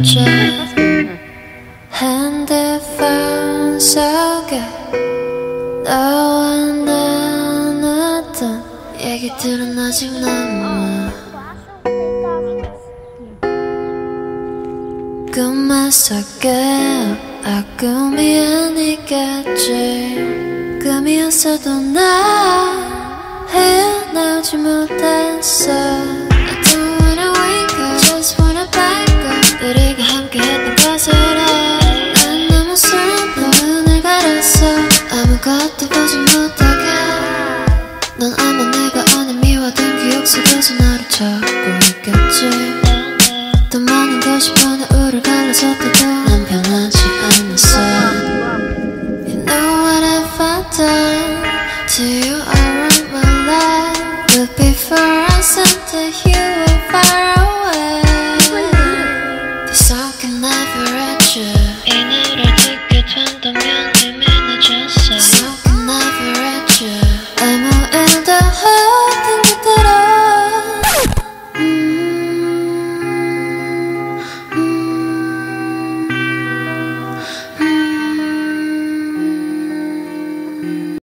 주제 핸드폰 속에 너와 나눴던 얘기들은 아직 남아. 꿈만 속에 꿈이 아니겠지. 꿈이었어도 나 헤어나오지 못했어. I don't wanna wake up, just wanna back up. 우리가 함께했던 것을 해. 난 너무 슬퍼 눈을 가렸어. 아무것도 보지 못하게. 넌 아마 내가 오늘 미워둔 기억 속에서 나를 찾고 있겠지. 더 많은 것이 변화우를 갈라섰다도 난 변하지 않았어. You know what have I done to you all my life. But before I sent to you were far away. This song can never reach you.